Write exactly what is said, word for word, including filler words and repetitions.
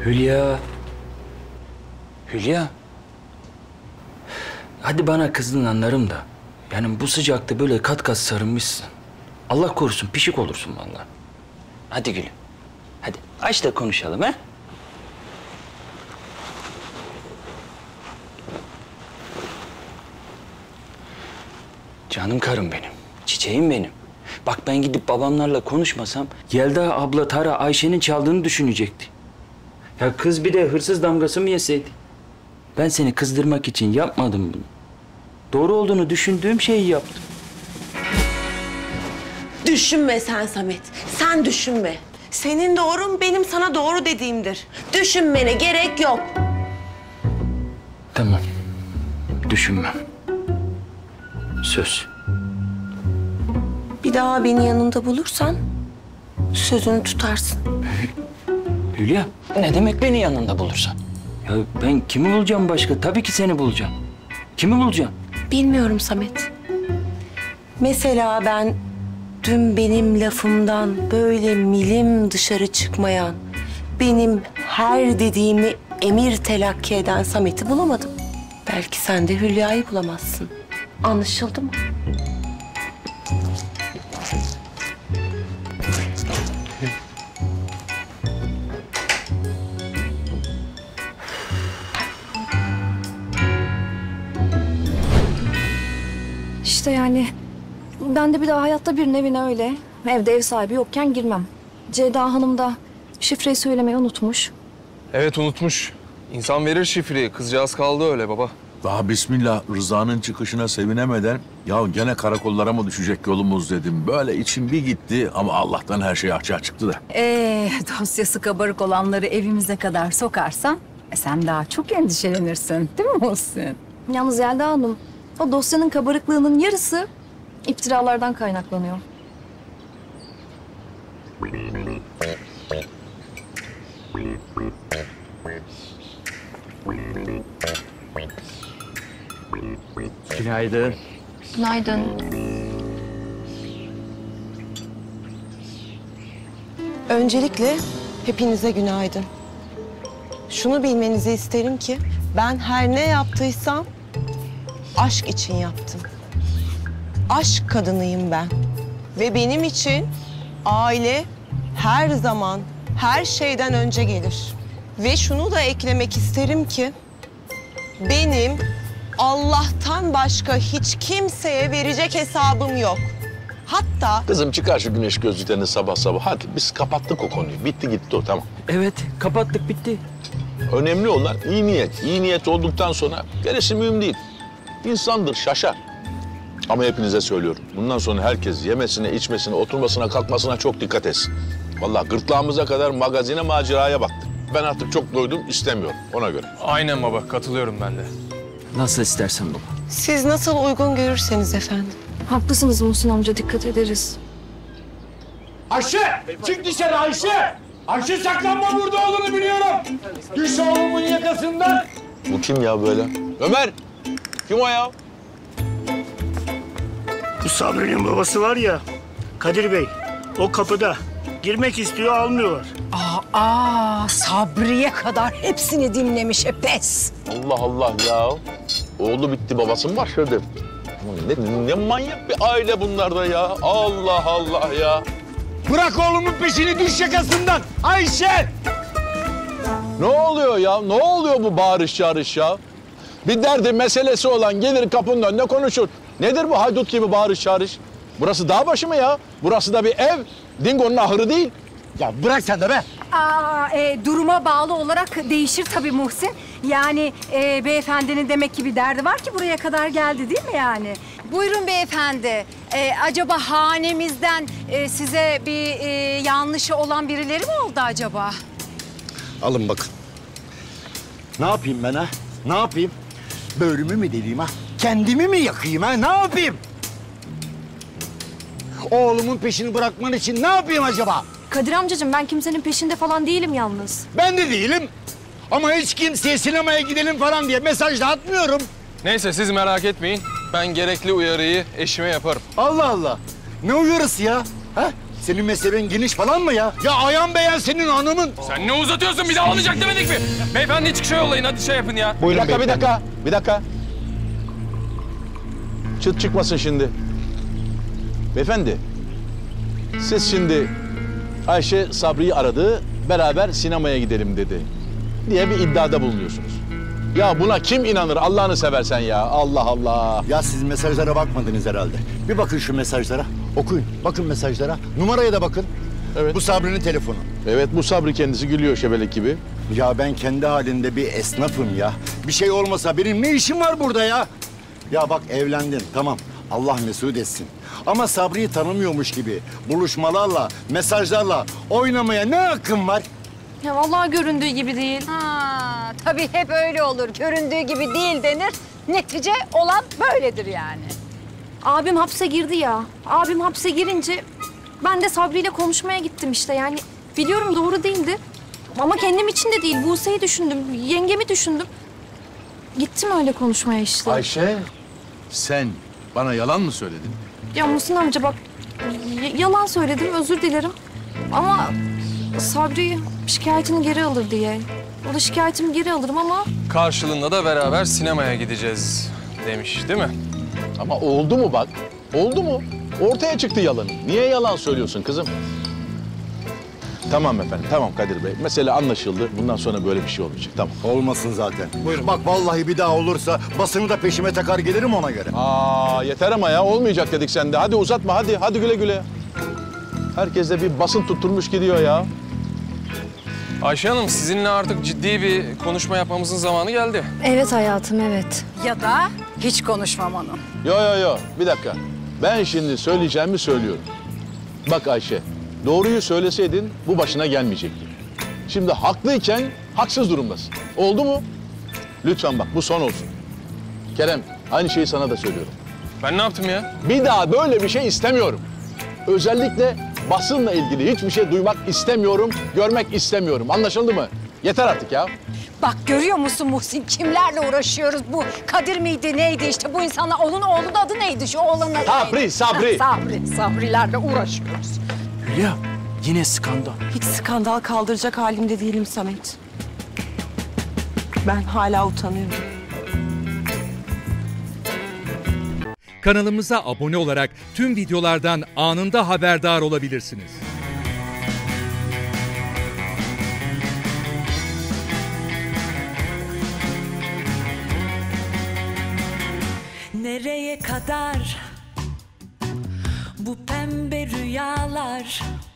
Hülya. Hülya. Hadi bana kızdın anlarım da. Yani bu sıcakta böyle kat kat sarılmışsın. Allah korusun pişik olursun vallahi. Hadi gülüm. Hadi aç da konuşalım ha. Canım karım benim. Çiçeğim benim. Bak ben gidip babamlarla konuşmasam Yelda abla Tara Ayşe'nin çaldığını düşünecekti. Ya kız bir de hırsız damgası mı yeseydi? Ben seni kızdırmak için yapmadım bunu. Doğru olduğunu düşündüğüm şeyi yaptım. Düşünme sen Samet. Sen düşünme. Senin doğrun benim sana doğru dediğimdir. Düşünmene gerek yok. Tamam. Düşünmem. Söz. Bir daha beni yanında bulursan sözünü tutarsın. Hülya, ne demek beni yanında bulursan? Ya ben kimi bulacağım başka? Tabii ki seni bulacağım. Kimi bulacağım? Bilmiyorum Samet. Mesela ben dün benim lafımdan böyle milim dışarı çıkmayan, benim her dediğimi emir telakki eden Samet'i bulamadım. Belki sen de Hülya'yı bulamazsın. Anlaşıldı mı? İşte yani ben de bir daha hayatta birinin evine öyle evde ev sahibi yokken girmem. Ceyda Hanım da şifreyi söylemeyi unutmuş. Evet unutmuş. İnsan verir şifreyi. Kızcağız kaldı öyle baba. Daha bismillah Rıza'nın çıkışına sevinemeden ya gene karakollara mı düşecek yolumuz dedim. Böyle içim bir gitti ama Allah'tan her şey açığa çıktı da. Ee, dosyası kabarık olanları evimize kadar sokarsan e, sen daha çok endişelenirsin değil mi Muhsin? Yalnız Yelda Hanım o dosyanın kabarıklığının yarısı iftiralardan kaynaklanıyor. Günaydın. Günaydın. Öncelikle hepinize günaydın. Şunu bilmenizi isterim ki ben her ne yaptıysam aşk için yaptım. Aşk kadınıyım ben. Ve benim için aile her zaman her şeyden önce gelir. Ve şunu da eklemek isterim ki benim Allah'tan başka hiç kimseye verecek hesabım yok. Hatta... Kızım çıkar şu güneş gözlüklerini sabah sabah. Hadi biz kapattık o konuyu. Bitti gitti o tamam. Evet, kapattık bitti. Önemli olan iyi niyet. İyi niyet olduktan sonra gerisi mühim değil. İnsandır, şaşar. Ama hepinize söylüyorum. Bundan sonra herkes yemesine, içmesine, oturmasına, kalkmasına çok dikkat etsin. Vallahi gırtlağımıza kadar magazine, maceraya baktık. Ben artık çok doydum, istemiyorum ona göre. Aynen baba. Katılıyorum ben de. Nasıl istersen baba. Siz nasıl uygun görürseniz efendim. Haklısınız Muhsin amca, dikkat ederiz. Ayşe! Çık dışarı Ayşe! Ayşe saklanma, burada olduğunu biliyorum. Düş oğlumun yakasından. Bu kim ya böyle? Ömer! Kim o ya? Bu Sabri'nin babası var ya, Kadir Bey. O kapıda. Girmek istiyor, almıyorlar. Aa, aa Sabriye kadar hepsini dinlemiş pes. Allah Allah ya. Oğlu bitti, babası mı başladı? Ne, ne manyak bir aile bunlar da ya. Allah Allah ya. Bırak oğlumun peşini, düş yakasından. Ayşe! Ne oluyor ya? Ne oluyor bu bağırış çağırış ya? Bir derdi meselesi olan gelir kapının önünde konuşur. Nedir bu haydut gibi bağırış çağırış? Burası dağ başı mı ya? Burası da bir ev. Dingo'nun ahırı değil. Ya bırak sen de be. Aa, e, duruma bağlı olarak değişir tabii Muhsin. Yani e, beyefendinin demek ki bir derdi var ki buraya kadar geldi değil mi yani? Buyurun beyefendi. E, acaba hanemizden e, size bir e, yanlışı olan birileri mi oldu acaba? Alın bakın. Ne yapayım ben ha? Ne yapayım? Böğrümü mü deleyim ha? Kendimi mi yakayım ha? Ne yapayım? Oğlumun peşini bırakman için ne yapayım acaba? Kadir amcacığım, ben kimsenin peşinde falan değilim yalnız. Ben de değilim. Ama hiç kimseye sinemaya gidelim falan diye mesaj da atmıyorum. Neyse siz merak etmeyin. Ben gerekli uyarıyı eşime yaparım. Allah Allah. Ne uyarısı ya? Ha? Senin mezhebin geniş falan mı ya? Ya Ayhan Beyan senin hanımın. Sen ne uzatıyorsun? Bir daha olmayacak demedik mi? Beyefendi çıkışa yollayın. Hadi şey yapın ya. Bir dakika, bir dakika, bir dakika. Çıt çıkmasın şimdi. Beyefendi, siz şimdi Ayşe Sabri'yi aradı, beraber sinemaya gidelim dedi diye bir iddiada bulunuyorsunuz. Ya buna kim inanır Allah'ını seversen ya? Allah Allah. Ya siz mesajlara bakmadınız herhalde. Bir bakın şu mesajlara. Okuyun. Bakın mesajlara. Numaraya da bakın. Evet. Bu Sabri'nin telefonu. Evet, bu Sabri kendisi gülüyor şebelek gibi. Ya ben kendi halinde bir esnafım ya. Bir şey olmasa benim ne işim var burada ya? Ya bak evlendin tamam. Allah mesut etsin. Ama Sabri'yi tanımıyormuş gibi buluşmalarla, mesajlarla oynamaya ne hakkın var? Ya vallahi göründüğü gibi değil. Ha, tabii hep öyle olur. Göründüğü gibi değil denir. Netice olan böyledir yani. Abim hapse girdi ya. Abim hapse girince ben de Sabri ile konuşmaya gittim işte. Yani biliyorum doğru değildi. Ama kendim için de değil. Buse'yi düşündüm, yengemi düşündüm. Gittim öyle konuşmaya işte. Ayşe, sen bana yalan mı söyledin? Ya Muhsin amca bak, y- yalan söyledim, özür dilerim. Ama Sabri şikayetini geri alır diye. O da şikayetimi geri alırım ama... Karşılığında da beraber sinemaya gideceğiz demiş değil mi? Ama oldu mu bak? Oldu mu? Ortaya çıktı yalanı. Niye yalan söylüyorsun kızım? Tamam efendim, tamam Kadir Bey. Mesele anlaşıldı. Bundan sonra böyle bir şey olmayacak. Tamam. Olmasın zaten. Buyurun. Bak vallahi bir daha olursa basını da peşime takar gelirim ona göre. Aa yeter ama ya. Olmayacak dedik sende. Hadi uzatma, hadi. Hadi güle güle. Herkes de bir basın tutturmuş gidiyor ya. Ayşe Hanım, sizinle artık ciddi bir konuşma yapmamızın zamanı geldi. Evet hayatım, evet. Ya da hiç konuşmamanın. Yo yo yo. Bir dakika. Ben şimdi söyleyeceğimi söylüyorum. Bak Ayşe, doğruyu söyleseydin bu başına gelmeyecekti. Şimdi haklıyken haksız durumdasın. Oldu mu? Lütfen bak bu son olsun. Kerem, aynı şeyi sana da söylüyorum. Ben ne yaptım ya? Bir daha böyle bir şey istemiyorum. Özellikle basınla ilgili hiçbir şey duymak istemiyorum, görmek istemiyorum. Anlaşıldı mı? Yeter artık ya. Bak görüyor musun Muhsin? Kimlerle uğraşıyoruz? Bu Kadir miydi, neydi işte bu insanlar? Onun oğlunun adı neydi? Şu oğlanın adı Sabri, neydi? Sabri. Ha, Sabri, Sabrilerle uğraşıyoruz. Hülya, yine skandal. Hiç skandal kaldıracak halimde değilim Samet. Ben hala utanıyorum. Kanalımıza abone olarak tüm videolardan anında haberdar olabilirsiniz. Nereye kadar bu pembe rüyalar?